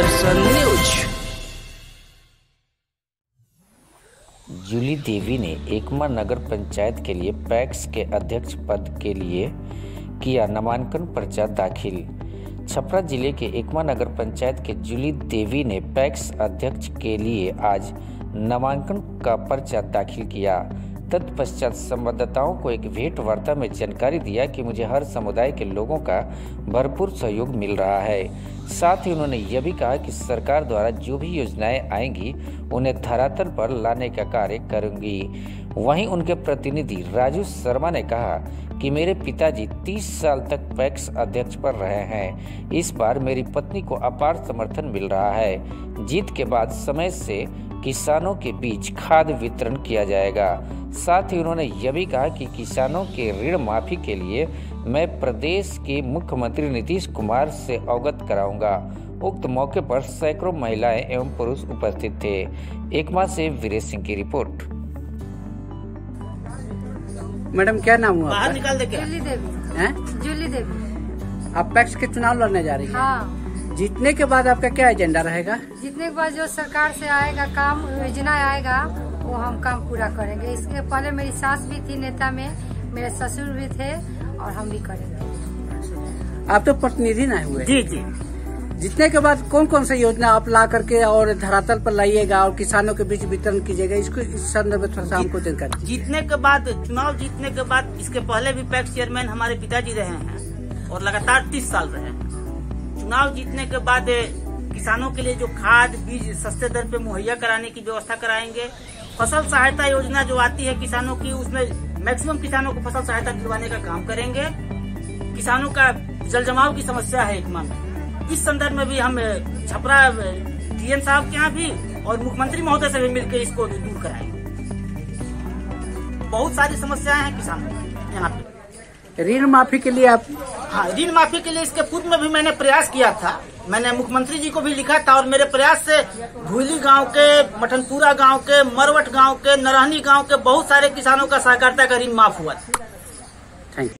दर्शन news. Jully देवी ने एकमा नगर पंचायत के लिए पैक्स के अध्यक्ष पद के लिए किया नामांकन पर्चा दाखिल। छपरा जिले के एकमा नगर पंचायत के जूली देवी ने पैक्स अध्यक्ष के लिए आज नामांकन का पर्चा दाखिल किया। तत्पश्चात संवाददाताओं को एक भेंट वार्ता में जानकारी दिया कि मुझे हर समुदाय के लोगों का भरपूर सहयोग मिल रहा है। साथ ही उन्होंने यह भी कहा कि सरकार द्वारा जो भी योजनाएं आएंगी उन्हें धरातल पर लाने का कार्य करूंगी। वहीं उनके प्रतिनिधि राजू शर्मा ने कहा कि मेरे पिताजी 30 साल तक पैक्स अध्यक्ष पर रहे हैं। इस बार मेरी पत्नी को अपार समर्थन मिल रहा है। जीत के बाद समय से किसानों के बीच खाद वितरण किया जाएगा। साथ ही उन्होंने यह भी कहा कि किसानों के ऋण माफी के लिए मैं प्रदेश के मुख्यमंत्री नीतीश कुमार से अवगत कराऊंगा। उक्त मौके पर सैकड़ों महिलाएं एवं पुरुष उपस्थित थे। एकमा से वीरेश सिंह की रिपोर्ट। मैडम क्या नाम हुआ? बाहर निकाल दे। जूली देवी। हैं? जूली देवी। आप पैक्स के चुनाव लड़ने जा रही हैं? हाँ। जीतने के बाद आपका क्या एजेंडा रहेगा? जीतने के बाद जो सरकार से आएगा काम योजना आएगा वो हम काम पूरा करेंगे। इसके पहले मेरी सास भी थी नेता में, मेरे ससुर भी थे और हम भी करेंगे। आप तो प्रतिनिधि ना हुए? जी जी। जीतने के बाद कौन कौन सी योजना आप ला करके और धरातल पर लाइएगा और किसानों के बीच वितरण कीजिएगा, इसको इस संदर्भ में थोड़ा सा हमको जानकारी। जीतने के बाद, चुनाव जीतने के बाद, इसके पहले भी पैक्स चेयरमैन हमारे पिताजी रहे हैं और लगातार 30 साल रहे। चुनाव जीतने के बाद किसानों के लिए जो खाद बीज सस्ते दर पे मुहैया कराने की व्यवस्था कराएंगे। फसल सहायता योजना जो आती है किसानों की, उसमें मैक्सिमम किसानों को फसल सहायता दिलवाने का काम करेंगे। किसानों का जल जमाव की समस्या है एकमा में, इस संदर्भ में भी हम छपरा डीएम साहब के यहाँ भी और मुख्यमंत्री महोदय से भी मिलकर इसको दूर कराएंगे। बहुत सारी समस्याएं हैं किसानों यहाँ पे। ऋण माफी के लिए आप? हाँ, ऋण माफी के लिए इसके पूर्व में भी मैंने प्रयास किया था। मैंने मुख्यमंत्री जी को भी लिखा था और मेरे प्रयास से भूली गांव के, मठनपुरा गांव के, मरवट गांव के, नरहनी गांव के बहुत सारे किसानों का सहकारिता का ऋण माफ हुआ था।